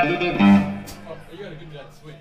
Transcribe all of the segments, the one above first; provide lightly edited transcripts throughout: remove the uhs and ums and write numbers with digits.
You gotta give me that swing.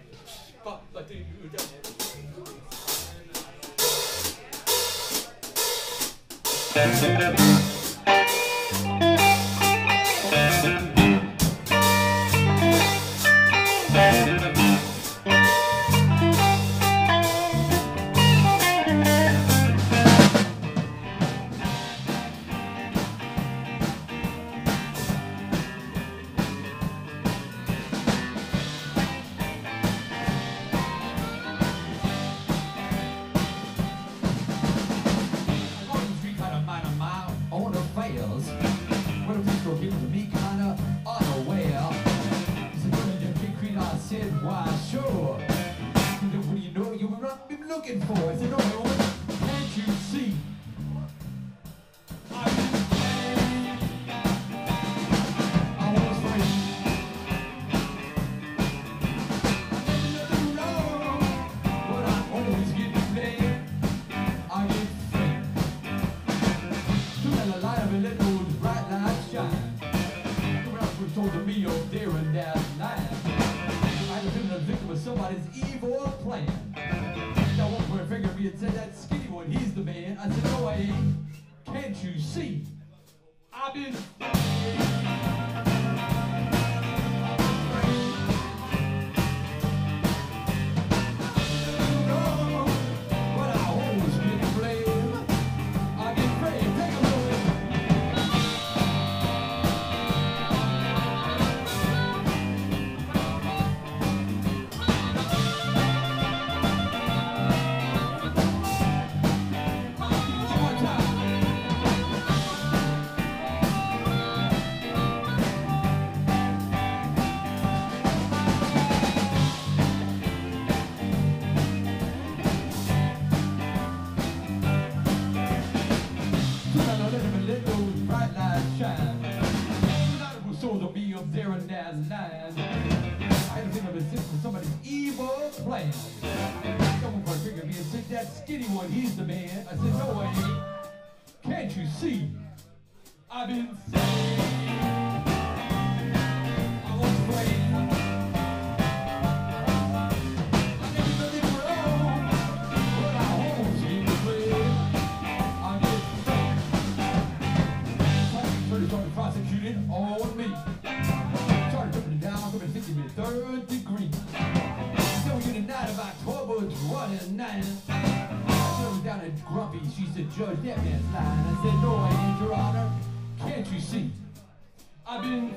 Why, sure. What do you know you were been looking for? I said, no, can't you see? I was free. I did nothing wrong, but I always get paid. I get free. Soon as the light of a little bright light shine, the rest was told to me up there in that line. I was a victim of somebody's evil plan. Now one point finger at me and said, that skinny one, he's the man. I said, no, I ain't. Can't you see? I've been there and there's land. I had a thing of a sick for somebody's evil plan. Someone for a figure me and said, that skinny one, he's the man. I said, no way. Can't you see? I've been saved. I was afraid. I never did it wrong, but I almost gave it away. I get saved. Started prosecuting on me. Third degree. So in the night of October 29, I turned down at Grumpy. She said, Judge, that man's lying. I said, no, I ain't, Your Honor. Can't you see? I've been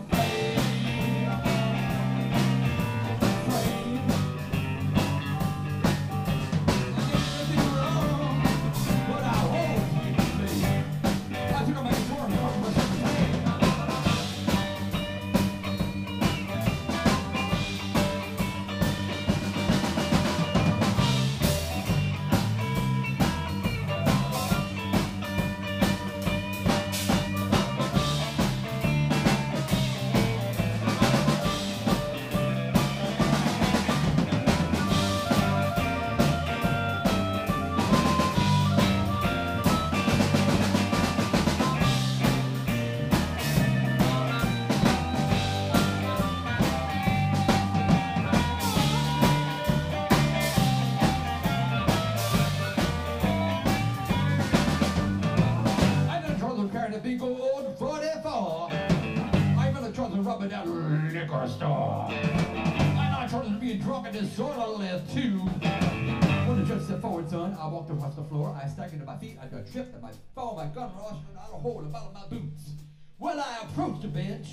a big old 44. I'm gonna try to rob it at a liquor store. I'm not trying to be drunk and disorderly too. When the judge stepped forward, son, I walked across the floor. I staggered to my feet. I got tripped and I fall. My gun rushed out a hole in the bottom of my boots. Well, I approached the bench,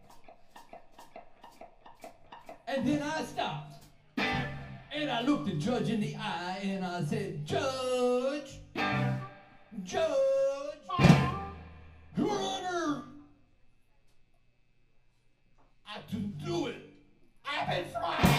and then I stopped. And I looked the judge in the eye and I said, Judge, Your Honor, I didn't do it. I've been trying.